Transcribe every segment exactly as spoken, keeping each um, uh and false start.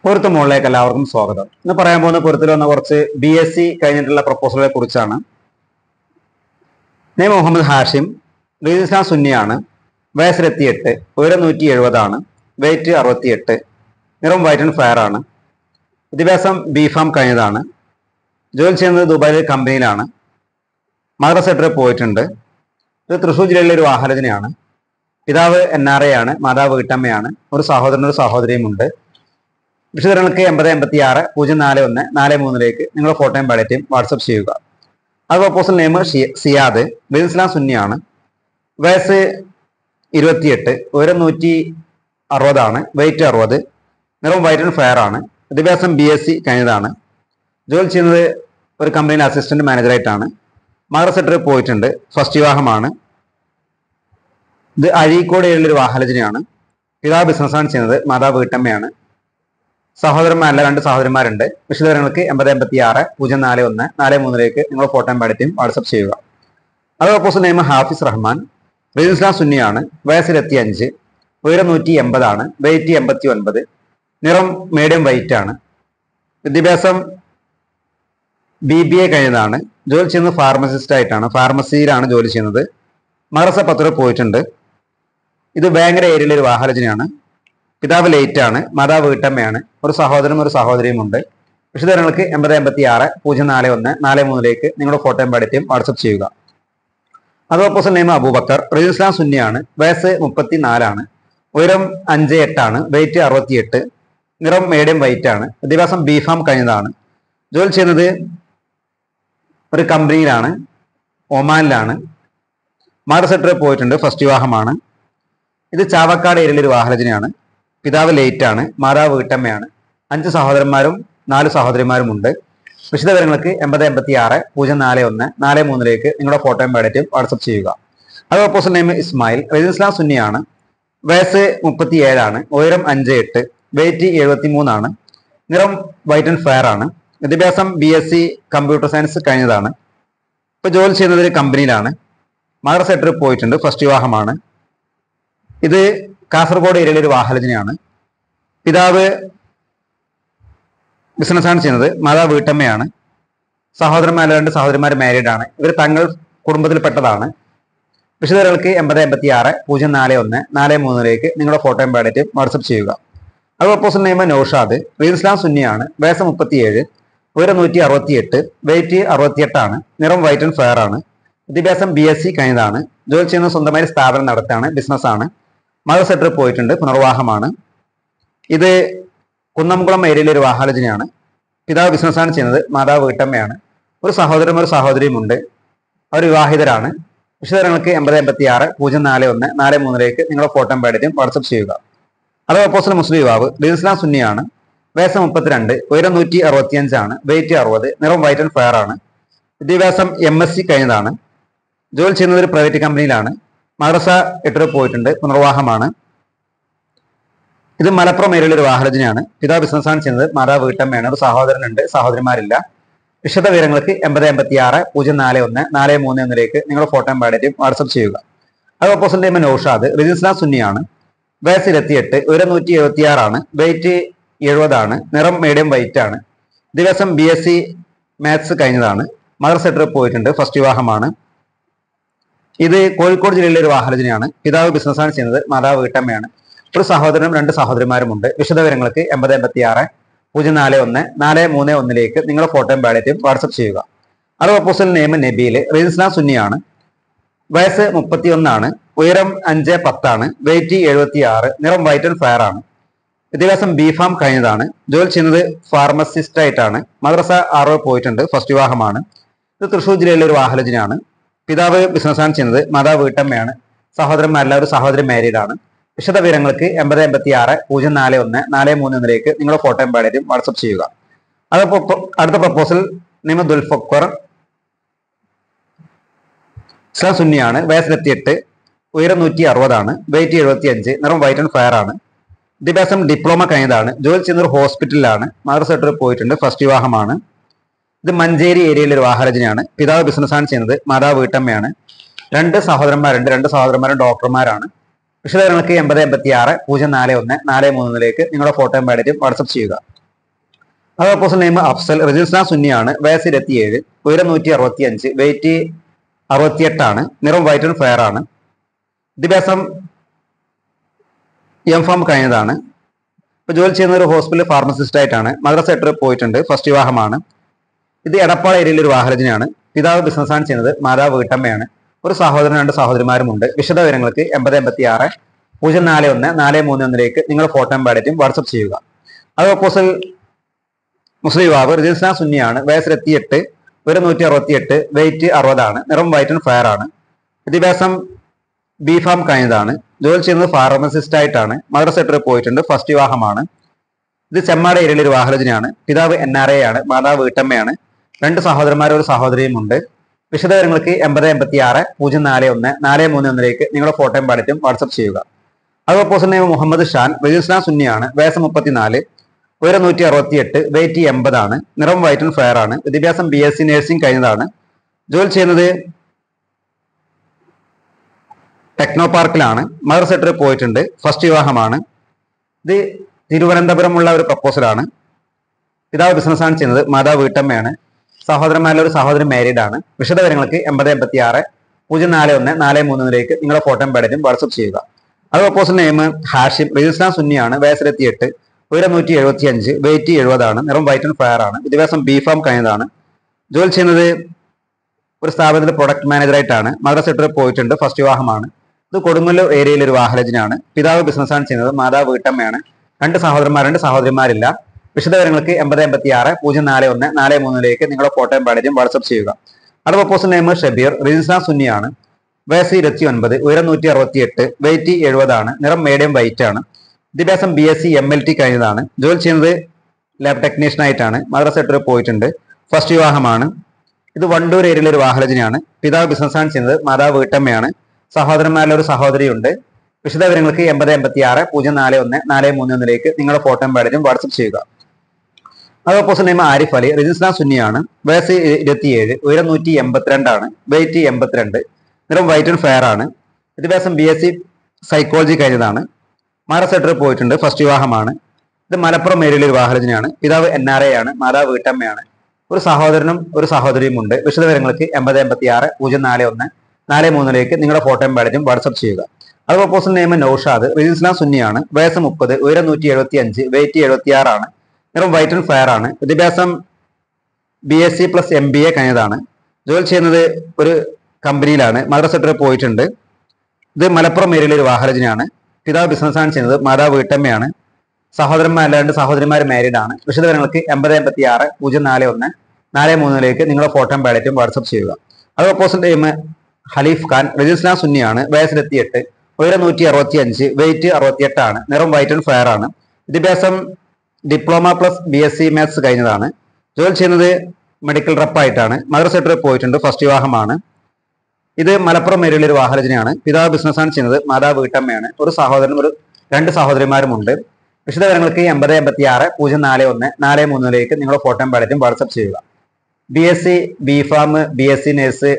പൊരുത്ത മുകളിലേക്ക് എല്ലാവർക്കും സ്വാഗതം. ഇന്ന് പറയാൻ പോകുന്ന പൊരുത്തിൽ വന്ന കുറച്ച് ബി എസ് സി കഴിഞ്ഞിട്ടുള്ള പ്രപ്പോസലുകളെ കുറിച്ചാണ്. നെയ്മ് മുഹമ്മദ് ഹാഷിം, റീജിസ്ലാം സുന്നിയാണ്, വയസ്സ് ഇരുപത്തിയെട്ട്, ഉയരം നൂറ്റി എഴുപതാണ്, വെയിറ്റ് അറുപത്തിയെട്ട്, നിറം വൈറ്റ് ആൻഡ് ഫയർ ആണ്, വിദ്യാഭ്യാസം ബി ഫാം കഴിഞ്ഞതാണ്, ജോലി ചെയ്യുന്നത് ദുബായിലെ കമ്പനിയിലാണ്, മദ്രസ സെക്ടറിൽ പോയിട്ടുണ്ട്. ഇത് തൃശ്ശൂർ ജില്ലയിലെ ഒരു വാഹനജനയാണ്. പിതാവ് എൻ ആർ എ ആണ്, മാതാവ് വീട്ടമ്മയാണ്, ഒരു സഹോദരനും ഒരു സഹോദരിയും ഉണ്ട്. വിശദങ്ങൾക്ക് എൺപത് എൺപത്തി ആറ് പൂജ്യം നാല് ഒന്ന് നാല് മൂന്നിലേക്ക് നിങ്ങളുടെ ഫോട്ടോയും ബയോഡേറ്റയും വാട്സപ്പ് ചെയ്യുക. അത് പ്രപ്പോസൽ നെയിം സിയാദ്, റീജിസ്ലാം സുന്നിയാണ്, വയസ്സ് ഇരുപത്തിയെട്ട്, ഉയരം നൂറ്റി അറുപതാണ്, വെയിറ്റ് അറുപത്, നിറം വൈറ്റ് ആൻഡ് ഫയർ ആണ്, വിദ്യാഭ്യാസം ബി എസ് സി കഴിഞ്ഞതാണ്, ജോലി ചെയ്യുന്നത് ഒരു കമ്പനിയിൽ അസിസ്റ്റന്റ് മാനേജറായിട്ടാണ്, മദ്രസ സെക്ടറിൽ പോയിട്ടുണ്ട്, ഫസ്റ്റ് വിവാഹമാണ്. ഇത് അഴീക്കോട് ഏഴിലൊരു വാഹനജനയാണ്. പിതാവ് ബിസിനസ്സാണ് ചെയ്യുന്നത്, മാതാവ് വീട്ടമ്മയാണ്, സഹോദരന്മാരല്ല രണ്ട് സഹോദരന്മാരുണ്ട്. വിശദവിവരങ്ങൾക്ക് എൺപത് എൺപത്തി ആറ് പൂജ്യം നാല് ഒന്ന് നാല് മൂന്നിലേക്ക് നിങ്ങൾ ഫോട്ടോയും ബയോഡേറ്റയും വാട്സപ്പ് ചെയ്യുക. അത് പ്രപ്പോസൽ നെയിം ഹാഫിസ് റഹ്മാൻ, റീജിസ്ലാം സുന്നിയാണ്, വയസ്സ് ഇരുപത്തി അഞ്ച്, ഉയരം നൂറ്റി എൺപതാണ്, വെയിറ്റ് എൺപത്തി ഒൻപത്, നിറം മീഡിയം വൈറ്റ് ആണ്, വിദ്യാഭ്യാസം ബി ബി എ കഴിഞ്ഞതാണ്, ജോലി ചെയ്യുന്നത് ഫാർമസിസ്റ്റ് ആയിട്ടാണ്, ഫാർമസിയിലാണ് ജോലി ചെയ്യുന്നത്, മദ്രസ പത്തൂർ പോയിട്ടുണ്ട്. ഇത് ഭയങ്കര ഏരിയയിലെ ഒരു വാഹനജനയാണ്. പിതാവ് ലേറ്റ് ആണ്, മാതാവ് വീട്ടമ്മയാണ്, ഒരു സഹോദരനും ഒരു സഹോദരിയും ഉണ്ട്. വിശദങ്ങൾക്ക് എൺപത് എൺപത്തി ആറ് പൂജ്യം നാല് ഒന്ന് നാല് മൂന്നിലേക്ക് നിങ്ങളുടെ ഫോട്ടോയും ബയോഡേറ്റയും വാട്സപ്പ് ചെയ്യുക. അത് പ്രപ്പോസൽ നെയിം അബൂബക്കർ, റീജിസ്ലാം സുന്നിയാണ്, വയസ്സ് മുപ്പത്തി നാലാണ്, ഉയരം അഞ്ച് എട്ടാണ്, വെയിറ്റ് അറുപത്തിയെട്ട്, നിറം മീഡിയം വൈറ്റ് ആണ്, വിദ്യാഭ്യാസം ബി ഫാം കഴിഞ്ഞതാണ്, ജോലി ചെയ്യുന്നത് ഒരു കമ്പനിയിലാണ്, ഒമാനിലാണ്, മദ്രസ സെക്ടറിൽ പോയിട്ടുണ്ട്, ഫസ്റ്റ് വിവാഹമാണ്. ഇത് ചാവക്കാട് ഏരിയയിലെ ഒരു വാഹനജനയാണ്. പിതാവ് ലേറ്റ് ആണ്, മാതാവ് വീട്ടമ്മയാണ്, അഞ്ച് സഹോദരന്മാരും നാല് സഹോദരിമാരും ഉണ്ട്. വിശദവിവരങ്ങൾക്ക് എൺപത് എൺപത്തി ആറ് പൂജ്യം നാല് ഒന്ന് നാല് മൂന്നിലേക്ക് നിങ്ങളുടെ ഫോട്ടോയും ബയോഡേറ്റയും വാട്സപ്പ് ചെയ്യുക. അത് പ്രപ്പോസൽ നെയിം ഇസ്മായിൽ, റീജിസ്ലാം സുന്നിയാണ്, വയസ്സ് മുപ്പത്തി ഏഴാണ്, ഉയരം അഞ്ച് എട്ട്, വെയിറ്റ് എഴുപത്തി മൂന്നാണ്, നിറം വൈറ്റ് ആൻഡ് ഫയർ ആണ്, വിദ്യാഭ്യാസം B S C computer science കഴിഞ്ഞതാണ്. ഇപ്പൊ ജോലി ചെയ്യുന്നത് ഒരു കമ്പനിയിലാണ്, മദ്രസ സെക്ടറിൽ പോയിട്ടുണ്ട്, ഫസ്റ്റ് വിവാഹമാണ്. ഇത് കാസർഗോഡ് ഏരിയയിലെ ഒരു വാഹനജനയാണ്. പിതാവ് ബിസിനസ്സാണ് ചെയ്യുന്നത്, മാതാവ് വീട്ടമ്മയാണ്, സഹോദരന്മാർ രണ്ട് സഹോദരന്മാർ മാരീഡ് ആണ്. ഇവർ തങ്ങൾ കുടുംബത്തിൽപ്പെട്ടതാണ്. വിശദങ്ങൾക്ക് എൺപത് എൺപത്തി ആറ് പൂജ്യം നാല് ഒന്ന് നാല് മൂന്നിലേക്ക് നിങ്ങളുടെ ഫോട്ടോയും ബയോഡേറ്റയും വാട്സപ്പ് ചെയ്യുക. അത് പ്രപ്പോസൽ നെയിം നൗഷാദ്, റീജിസ്ലാം സുന്നിയാണ്, വയസ്സ് മുപ്പത്തിയേഴ്, ഉയരം നൂറ്റി അറുപത്തി എട്ട്, വെയിറ്റ് അറുപത്തിയെട്ടാണ്, നിറം വൈറ്റ് ആൻഡ് ഫയർ ആണ്, വിദ്യാഭ്യാസം ബി എസ് സി കഴിഞ്ഞതാണ്, ജോലി ചെയ്യുന്ന സ്വന്തമായി സ്ഥാപനം നടത്താണ്, ബിസിനസ്സാണ്, മദ്രസ സെക്ടറിൽ പോയിട്ടുണ്ട്, പുനർവാഹമാണ്. ഇത് കുന്നംകുളം ഏരിയയിലെ ഒരു വാഹനജനയാണ്. പിതാവ് ബിസിനസ്സാണ് ചെയ്യുന്നത്, മാതാവ് വീട്ടമ്മയാണ്, ഒരു സഹോദരനും ഒരു സഹോദരിയും ഉണ്ട്, അവർ വിവാഹിതരാണ്. വിശദങ്ങൾക്ക് എൺപത് എൺപത്തി ആറ് പൂജ്യം നാല് ഒന്ന് നാല് മൂന്നിലേക്ക് നിങ്ങളുടെ ഫോട്ടോയും ബയോഡേറ്റയും വാട്സപ്പ് ചെയ്യുക. അത് പ്രപ്പോസൽ മുസ്ലിം യുവാവ്, റീജിസ്ലാം സുന്നിയാണ്, വയസ്സ് മുപ്പത്തിരണ്ട്, ഉയരം നൂറ്റി അറുപത്തി അഞ്ചാണ്, വെയിറ്റ് അറുപത്, നിറം വൈറ്റ് ആൻഡ് ഫയർ ആണ്, വിദ്യാഭ്യാസം എം എസ് സി കഴിഞ്ഞതാണ്, ജോലി ചെയ്യുന്നത് ഒരു പ്രൈവറ്റ് കമ്പനിയിലാണ്, മദ്രസ എട്ടിൽ പോയിട്ടുണ്ട്, പുനർവാഹമാണ്. ഇത് മലപ്പുറം ഏരിയയിലെ ഒരു വാഹനജനയാണ്. പിതാവ് ബിസിനസ്സാണ് ചെയ്യുന്നത്, മാതാവ് വീട്ടമ്മയാണ്, ഒരു സഹോദരനുണ്ട്, സഹോദരിമാരില്ല. വിശദ വിവരങ്ങൾക്ക് എൺപത് എൺപത്തി ആറ് പൂജ്യം നാല് ഒന്ന് നാല് മൂന്ന് ഒന്നിലേക്ക് നിങ്ങളുടെ ഫോട്ടോയും ബയോഡേറ്റയും വാട്സപ്പ് ചെയ്യുക. അത് പ്രപ്പോസൽ നെയിം നൗഷാദ്, റീജിസ്ലാം സുന്നിയാണ്, വയസ്സ് ഇരുപത്തിയെട്ട്, ഉയരം നൂറ്റി എഴുപത്തി ആറാണ്, വെയിറ്റ് എഴുപതാണ്, നിറം മീഡിയം വൈറ്റ് ആണ്, ദിവസം ബി എസ് സി മാത്സ് കഴിഞ്ഞതാണ്, മദ്രസ സെക്ടറിൽ പോയിട്ടുണ്ട്, ഫസ്റ്റ് വിവാഹമാണ്. ഇത് കോഴിക്കോട് ജില്ലയിലെ ഒരു വാഹനജനയാണ്. പിതാവ് ബിസിനസ്സാണ് ചെയ്യുന്നത്, മാതാവ് വീട്ടമ്മയാണ്, ഒരു സഹോദരനും രണ്ട് സഹോദരിമാരുമുണ്ട്. വിശദവിവരങ്ങൾക്ക് എൺപത് എൺപത്തി ആറ് പൂജ്യം നാല് ഒന്ന് നാല് മൂന്ന് ഒന്നിലേക്ക് നിങ്ങളുടെ ഫോട്ടോയും ബയോഡേറ്റയും വാട്സപ്പ് ചെയ്യുക. അത് പ്രപ്പോസൽ നെയിം നബീൽ, റീജിസ്ലാം സുന്നിയാണ്, വയസ്സ് മുപ്പത്തി ഒന്നാണ്, ഉയരം അഞ്ച് പത്താണ്, വെയിറ്റ് എഴുപത്തി ആറ്, നിറം വൈറ്റ് ആൻഡ് ഫയർ ആണ്, വിദ്യാഭ്യാസം ബി ഫാം കഴിഞ്ഞതാണ്, ജോലി ചെയ്യുന്നത് ഫാർമസിസ്റ്റ് ആയിട്ടാണ്, മദ്രസ ആറോ പോയിട്ടുണ്ട്, ഫസ്റ്റ് വിവാഹമാണ്. ഇത് തൃശ്ശൂർ ജില്ലയിലെ ഒരു വാഹനജനാണ്. പിതാവ് ബിസിനസ്സാണ് ചെയ്യുന്നത്, മാതാവ് വീട്ടമ്മയാണ്, സഹോദരന്മാരല്ല ഒരു സഹോദരി മാരീഡ് ആണ്. വിശദ വിവരങ്ങൾക്ക് എൺപത് എൺപത്തി ആറ് പൂജ്യം നാല് ഒന്ന് നാല് മൂന്ന് ഒന്നിലേക്ക് നിങ്ങളുടെ ഫോട്ടോയും ബയോഡേറ്റയും വാട്സപ്പ് ചെയ്യുക. അത് അടുത്ത പ്രപ്പോസൽ നെയിം ദുൽഫക്കർ, ഇസ്ലാം സുന്നിയാണ്, വയസ്സ് ഇരുപത്തിയെട്ട്, ഉയരം നൂറ്റി അറുപതാണ്, വെയിറ്റ് എഴുപത്തി അഞ്ച്, നിറം വൈറ്റ് ആൻഡ് ഫയർ ആണ്, വിദ്യാഭ്യാസം ഡിപ്ലോമ കഴിഞ്ഞതാണ്, ജോലി ചെയ്യുന്ന ഒരു ഹോസ്പിറ്റലിലാണ്, മദ്രസ സെക്ടറിൽ പോയിട്ടുണ്ട്, ഫസ്റ്റ് വിവാഹമാണ്. ഇത് മഞ്ചേരി ഏരിയയിലെ ഒരു വാഹനജനയാണ്. പിതാവ് ബിസിനസ്സാണ് ചെയ്യുന്നത്, മാതാവ് വീട്ടമ്മയാണ്, രണ്ട് സഹോദരന്മാരുണ്ട്, രണ്ട് സഹോദരന്മാരും ഡോക്ടർമാരാണ്. വിശദങ്ങൾക്ക് എൺപത് എൺപത്തി ആറ് പൂജ്യം നാല് ഒന്ന് നാല് മൂന്നിലേക്ക് നിങ്ങളുടെ ഫോട്ടോയും ബയോഡേറ്റയും വാട്സപ്പ് ചെയ്യുക. അത് proposal name Afsal, religion Islam സുന്നിയാണ്, വയസ്സ് ഇരുപത്തിയേഴ്, ഉയരം നൂറ്റി അറുപത്തി അഞ്ച്, വെയിറ്റ് അറുപത്തിയെട്ടാണ്, നിറം വൈറ്റ് ആൻഡ് ഫെയർ ആണ്, വിദ്യാഭ്യാസം എം ഫാം കഴിഞ്ഞതാണ്. ഇപ്പൊ ജോലി ചെയ്യുന്ന ഒരു ഹോസ്പിറ്റൽ ഫാർമസിസ്റ്റ് ആയിട്ടാണ്. മദ്രസ എട്ട് പോയിട്ടുണ്ട്. ഫസ്റ്റ് വിവാഹമാണ്. ഇത് എടപ്പാൾ ഏരിയയിൽ ഒരു വാഹനജനാണ്. പിതാവ് ബിസിനസ്സാണ് ചെയ്യുന്നത്. മാതാവ് വീട്ടമ്മയാണ്. ഒരു സഹോദരൻ രണ്ട് സഹോദരിമാരുമുണ്ട്. വിശദ വിവരങ്ങൾക്ക് എൺപത് എൺപത്തി ആറ് പൂജ്യം നാല് ഒന്ന് നാല് മൂന്ന് ഒന്നിലേക്ക് നിങ്ങൾ ഫോട്ടോയും പാടറ്റും വാട്സപ്പ് ചെയ്യുക. അത് പ്രപ്പോസൽ മുസ്ലിം യുവാവ്, റിജിൽ ഇസ്ലാം സുന്നിയാണ്, വയസ്സ് ഇരുപത്തിയെട്ട്, ഉയരം നൂറ്റി അറുപത്തി എട്ട്, വെയിറ്റ് അറുപതാണ്, നിറം വൈറ്റ് ആൻഡ് ഫയർ ആണ്, വിദ്യാഭ്യാസം ബി ഫാം കഴിഞ്ഞതാണ്. ജോലി ചെയ്യുന്നത് ഫാർമസിസ്റ്റ് ആയിട്ടാണ്. മദ്രസ എട്ട് പോയിട്ടുണ്ട്. ഫസ്റ്റ് വിവാഹമാണ്. ഇത് ചെമ്മാട് ഏരിയയിലെ ഒരു വാഹനജനാണ്. പിതാവ് എൻ ആർ എ ആണ്, മാതാവ് വീട്ടമ്മയാണ്. രണ്ട് സഹോദരന്മാരും ഒരു സഹോദരിയും ഉണ്ട്. വിശദവിവരങ്ങൾക്ക് എൺപത് എൺപത്തി ആറ് പൂജ്യം നാല് ഒന്ന് നാല് മൂന്ന് ഒന്നിലേക്ക് നിങ്ങളുടെ ഫോട്ടോയും പാടറ്റും വാട്സപ്പ് ചെയ്യുക. അത് proposal name Muhammad Shan, religion Islam സുന്നിയാണ്, വയസ്സ് മുപ്പത്തിനാല്, ഉയരം നൂറ്റി അറുപത്തി എട്ട്, വെയിറ്റ് എൺപതാണ്, നിറം വൈറ്റ് ആൻഡ് ഫെയർ ആണ്, വിദ്യാഭ്യാസം ബി എസ് സി നഴ്സിംഗ് കഴിഞ്ഞതാണ്. ജോലി ചെയ്യുന്നത് ടെക്നോ പാർക്കിലാണ്. മദർ സെക്ടറിൽ പോയിട്ടുണ്ട്. ഫസ്റ്റ് വിവാഹമാണ്. ഇത് തിരുവനന്തപുരമുള്ള ഒരു പ്രപ്പോസലാണ്. പിതാവ് ബിസിനസ്സാണ് ചെയ്യുന്നത്. മാതാവ് വീട്ടമ്മയാണ്. സഹോദരന്മാരിലെ ഒരു സഹോദരൻ മാരീഡ് ആണ്. വിശദവിവരങ്ങൾക്ക് എൺപത് എൺപത്തി ആറ് പൂജ്യം നാല് ഒന്ന് നാല് മൂന്നിലേക്ക് നിങ്ങളുടെ ഫോട്ടോയും പാടറ്റും വാട്സപ്പ് ചെയ്യുക. അത് proposal name Hashim, religion Islam സുന്നിയാണ്, വയസ്സ് ഇരുപത്തിയെട്ട്, ഉയരം നൂറ്റി എഴുപത്തി അഞ്ച്, വെയിറ്റ് എഴുപതാണ്, നിറം വൈറ്റ് ആൻഡ് ഫയർ ആണ്, വിദ്യാഭ്യാസം ബി ഫാം കഴിഞ്ഞതാണ്. ജോലി ചെയ്യുന്നത് ഒരു സ്ഥാപനത്തിൽ പ്രൊഡക്ട് മാനേജറായിട്ടാണ്. മദ്രസ സെക്ടറിൽ പോയിട്ടുണ്ട്. ഫസ്റ്റ് വിവാഹമാണ്. ഇത് കൊടുങ്ങല്ലൂർ ഏരിയയിലെ ഒരു വാഹനജനാണ്. പിതാവ് ബിസിനസ്സാണ് ചെയ്യുന്നത്. മാതാവ് വീട്ടമ്മയാണ്. രണ്ട് സഹോദരന്മാരുണ്ട്, സഹോദരിമാരില്ല. വിശദവിവരങ്ങൾക്ക് എൺപത് എൺപത്തി ആറ് പൂജ്യം നാല് ഒന്ന് നാല് മൂന്നിലേക്ക് നിങ്ങളുടെ ഫോട്ടോയും പാടറ്റും വാട്സപ്പ് ചെയ്യുക. അത് proposal name Shabeer, religion Islam സുന്നിയാണ്, വയസ്സ് ഇരുപത്തി ഒൻപത്, ഉയരം നൂറ്റി അറുപത്തി എട്ട്, വെയിറ്റ് എഴുപതാണ്, നിറം മീഡിയം വൈറ്റ് ആണ്, വിദ്യാഭ്യാസം B S C M L T കഴിഞ്ഞതാണ്. ജോലി ചെയ്യുന്നത് ലാബ് ടെക്നീഷ്യൻ ആയിട്ടാണ്. മദ്രസ സെക്ടറിൽ പോയിട്ടുണ്ട്. ഫസ്റ്റ് വിവാഹമാണ്. ഇത് വണ്ടൂർ ഏരിയയിലെ ഒരു വാഹനജനാണ്. പിതാവ് ബിസിനസ്സാണ് ചെയ്യുന്നത്. മാതാവ് വീട്ടമ്മയാണ്. സഹോദരന്മാരിലെ ഒരു സഹോദരിയുണ്ട്. വിശദവിവരങ്ങൾക്ക് എൺപത് എൺപത്തി ആറ് പൂജ്യം നാല് ഒന്ന് നാല് മൂന്ന് ഒന്നിലേക്ക് നിങ്ങളുടെ ഫോട്ടോയും പാടറ്റും വാട്സപ്പ് ചെയ്യുക. അത് proposal name Arif Ali, religion Islam സുന്നിയാണ്, വയസ്സ് ഇരുപത്തിയേഴ്, ഉയരം നൂറ്റി എൺപത്തിരണ്ടാണ്, വെയിറ്റ് എൺപത്തിരണ്ട്, നിറം വൈറ്റ് ആൻഡ് ഫെയർ ആണ്, വിദ്യാഭ്യാസം ബി എസ് സി സൈക്കോളജി കഴിഞ്ഞതാണ്. മദ്രസ സെക്ടറിൽ പോയിട്ടുണ്ട്. ഫസ്റ്റ് വിവാഹമാണ്. ഇത് മലപ്പുറം ഏരിയയിലെ ഒരു വാഹനജനാണ്. പിതാവ് എൻ ആർ എ ആണ്, മാതാവ് വീട്ടമ്മയാണ്. ഒരു സഹോദരനും ഒരു സഹോദരിയും ഉണ്ട്. വിശദവിവരങ്ങൾക്ക് എൺപത് എൺപത്തി ആറ് പൂജ്യം നാല് ഒന്ന് നാല് മൂന്നിലേക്ക് നിങ്ങളുടെ ഫോട്ടോയും പാടറ്റും വാട്സപ്പ് ചെയ്യുക. അത് proposal name Naushad, religion Islam സുന്നിയാണ്, വയസ്സ് മുപ്പത്, ഉയരം നൂറ്റി എഴുപത്തി അഞ്ച്, വെയിറ്റ് എഴുപത്തി ആറാണ്, നിറം വൈറ്റ് ആൻഡ് ഫെയർ ആണ്, വിദ്യാഭ്യാസം B S C plus M B A കഴിഞ്ഞതാണ്. ജോലി ചെയ്യുന്നത് ഒരു കമ്പനിയിലാണ്. മദ്രസ സെക്ടറിൽ പോയിട്ടുണ്ട്. ഇത് മലപ്പുറം ഏരിയയിലെ ഒരു വാഹനജനാണ്. പിതാവ് ബിസിനസ്സാണ് ചെയ്യുന്നത്. മാതാവ് വീട്ടമ്മയാണ്. സഹോദരന്മാർ രണ്ട് സഹോദരിമാർ മാരീഡ് ആണ്. വിശദവിവരങ്ങൾക്ക് എൺപത് എൺപത്തി ആറ് പൂജ്യം നാല് ഒന്ന് നാല് മൂന്നിലേക്ക് നിങ്ങളുടെ ഫോട്ടോയും പാടറ്റും വാട്സപ്പ് ചെയ്യുക. അത് proposal name Haleef Khan, religion Islam സുന്നിയാണ്, വയസ്സ് ഇരുപത്തിയെട്ട്, ഉയരം നൂറ്റി അറുപത്തി അഞ്ച്, വെയിറ്റ് അറുപത്തിയെട്ടാണ്, നിറം വൈറ്റ് ആൻഡ് ഫെയർ ആണ്, വിദ്യാഭ്യാസം diploma plus B S C maths കഴിഞ്ഞതാണ്. ജോലി ചെയ്യുന്നത് മെഡിക്കൽ റെപ്പായിട്ടാണ്. മദ്രസ സെക്ടറിൽ പോയിട്ടുണ്ട്. ഫസ്റ്റ് വിവാഹമാണ്. ഇത് മലപ്പുറം ഏരിയയിലെ ഒരു വാഹനജനാണ്. പിതാവ് ബിസിനസ്സാണ് ചെയ്യുന്നത്. മാതാവ് വീട്ടമ്മയാണ്. ഒരു സഹോദരനും ഒരു രണ്ട് സഹോദരിമാരുമുണ്ട്. വിശദവിവരങ്ങൾക്ക് എൺപത് എൺപത്തി ആറ് പൂജ്യം നാല് ഒന്ന് നാല് മൂന്നിലേക്ക് നിങ്ങളുടെ ഫോട്ടോയും പാടറ്റും വാട്സപ്പ് ചെയ്യുക. B S C B pharm, B S C nurse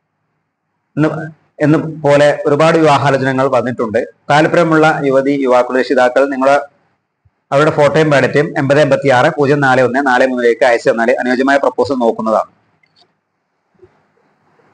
എന്ന് എന്ന് പോലെ ഒരുപാട് വിവാഹാലോചനകൾ വന്നിട്ടുണ്ട്. താല്പര്യമുള്ള യുവതി യുവാക്കളുടെ രക്ഷിതാക്കൾ നിങ്ങളുടെ അവരുടെ ഫോട്ടോയും പാടറ്റും എൺപത് എൺപത്തി ആറ് പൂജ്യം നാല് ഒന്ന് നാല് മൂന്നിലേക്ക് അയച്ചു തന്നാൽ അനുയോജ്യമായ പ്രപ്പോസൽ നോക്കുന്നതാണ്.